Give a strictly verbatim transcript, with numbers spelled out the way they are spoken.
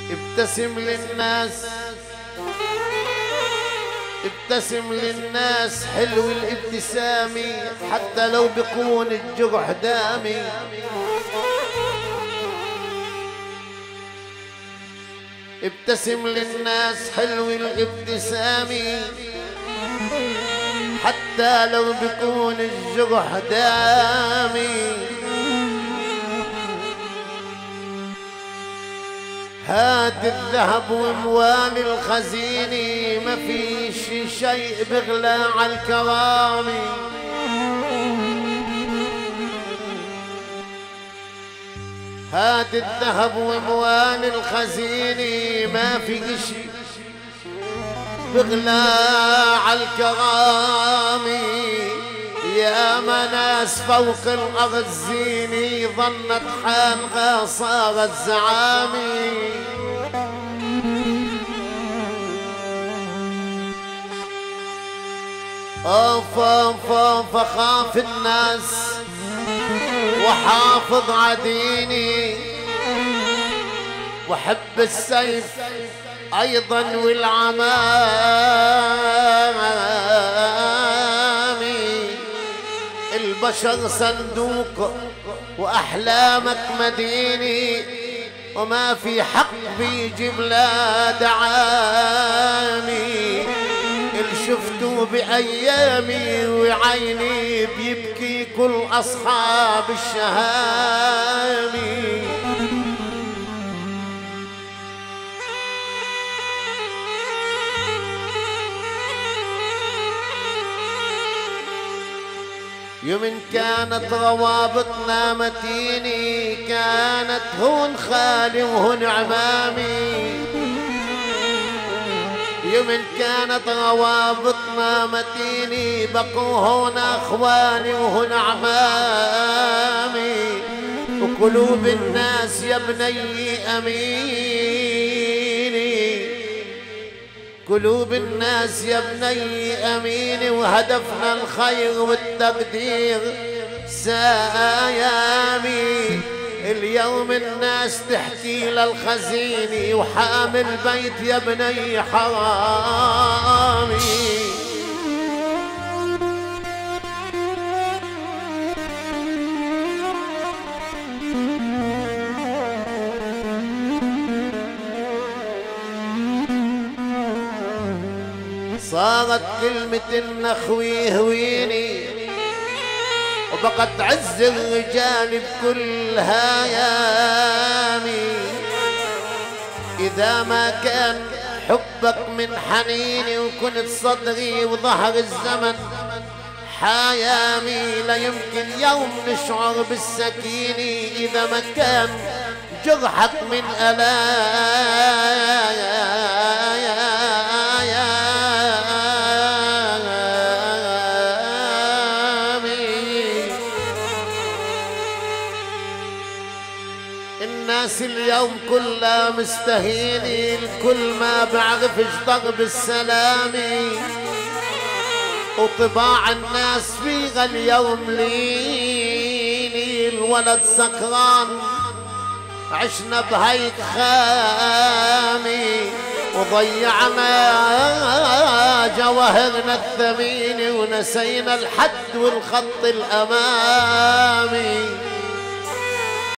ابتسم للناس، ابتسم للناس حلو الابتسامي حتى لو بكون الجرح دامي. ابتسم للناس حلو الابتسامي حتى لو بكون الجرح دامي. هات الذهب واموال الخزيني ما فيش شيء بغلى على الكرامي. هات الذهب واموال الخزيني ما في شيء بغلى على الكرامي. يا مناس فوق الأرض زيني ظنت حالها صارت زعامي. أوف أوف أوف أخاف الناس وحافظ عديني وحب السيف أيضا والعمامي. البشر صندوق وأحلامك مديني وما في حق بيجيب لا دعامي. اللي شفته بأيامي وعيني بيبكي كل أصحاب الشهامي. يوم كانت روابطنا متيني كانت هون خالي وهون عمامي. يوم كانت روابطنا متيني بقوا هون اخواني وهون عمامي. وقلوب الناس يا بني اميني، قلوب الناس يا بني اميني وهدفنا الخير والتقدير سايامي. اليوم الناس تحكي للخزيني وحامل بيت يا بني حرامي. صارت كلمة النخوي هويني وبقت عز الرجال بكل هيامي. إذا ما كان حبك من حنيني وكنت صدري وظهر الزمن حيامي لا يمكن يوم نشعر بالسكينة. إذا ما كان جرحك من ألامي. الناس اليوم كلها مستهيني الكل ما بعرفش ضرب السلامي. وطباع الناس فيها اليوم ليني الولد سكران عشنا بهيك خامي. وضيعنا جواهرنا الثمينة ونسينا الحد والخط الأمامي.